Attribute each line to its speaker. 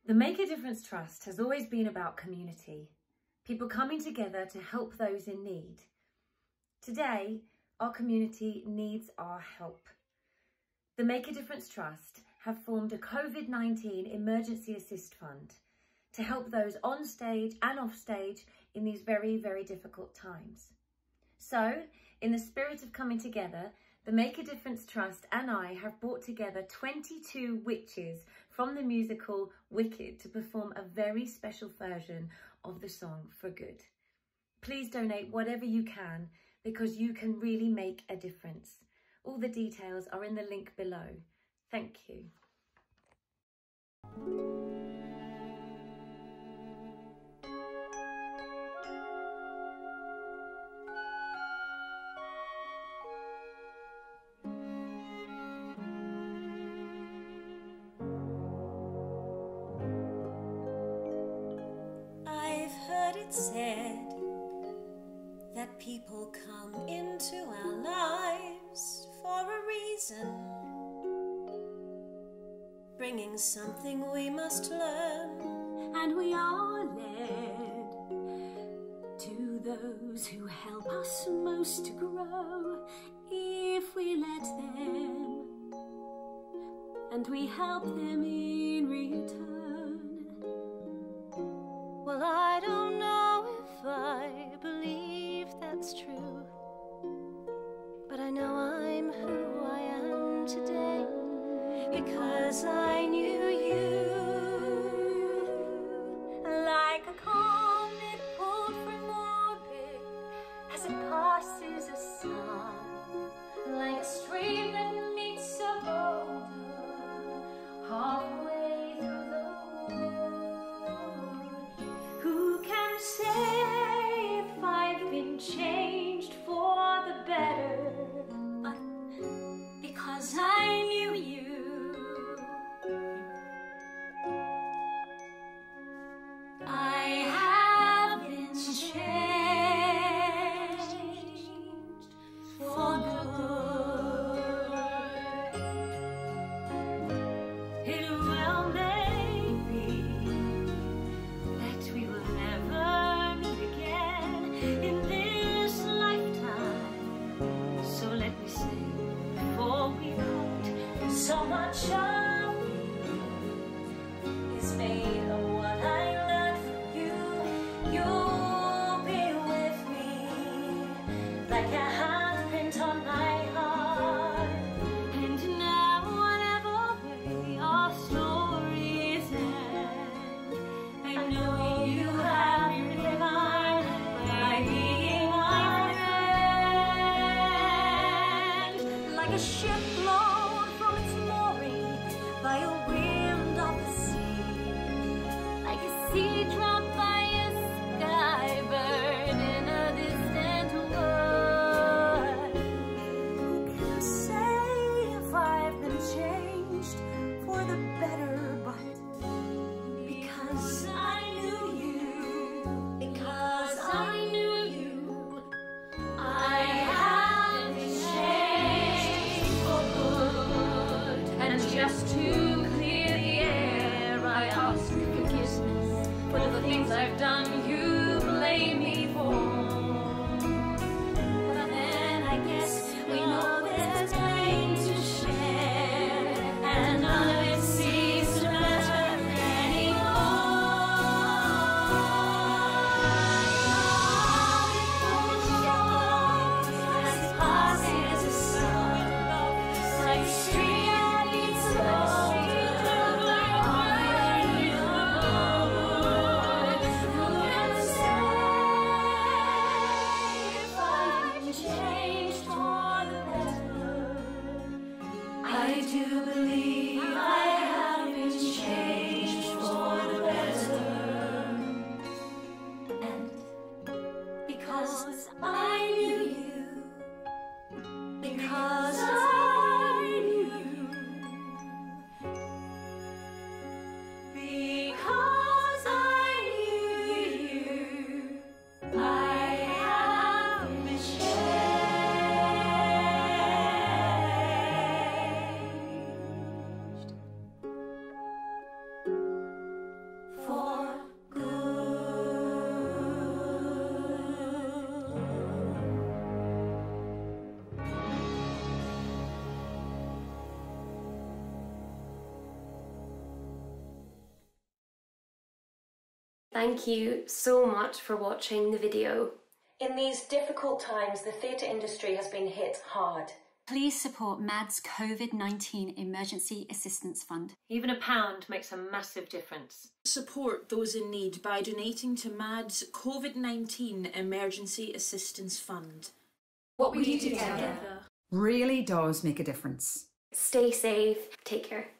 Speaker 1: The Make a Difference Trust has always been about community, people coming together to help those in need. Today, our community needs our help. The Make a Difference Trust have formed a COVID-19 Emergency Assist Fund to help those on stage and off stage in these very, very difficult times. So, in the spirit of coming together, the Make a Difference Trust and I have brought together 22 witches from the musical Wicked to perform a very special version of the song For Good. Please donate whatever you can because you can really make a difference. All the details are in the link below. Thank you.
Speaker 2: Said that people come into our lives for a reason, bringing something we must learn, and we are led to those who help us most to grow if we let them, and we help them in return. Well, I don't know if I believe that's true, but I know I'm who I am today because I knew you. Like a comet pulled from orbit as it passes a sun, like a stream that meets a boulder halfway through the say if I've been changed for the better, because I knew you. I have been changed for good. It well may be that we will never in this lifetime, so let me say before we part, so much of me is made of what I learned from you. You'll be with me like a handprint on my heart, and now whatever way our stories end, I know you have your divine being my friend, like a ship blown from its mooring by a wind of the sea, like a sea dropped by a skybird in a distant wood. Who can say if I've been changed for the better, but because I knew you, because I knew you, I have been changed for good. And just to clear the air, I ask forgiveness for the things I've done you blame me for. But then I guess we know there's pain to share, and none of it seems to matter Thank you so much for watching the video.
Speaker 3: In these difficult times, the theatre industry has been hit hard.
Speaker 4: Please support MAD's COVID-19 Emergency Assistance Fund.
Speaker 1: Even £1 makes a massive difference.
Speaker 5: Support those in need by donating to MAD's COVID-19 Emergency Assistance Fund.
Speaker 2: What we do together
Speaker 6: really does make a difference.
Speaker 2: Stay safe. Take care.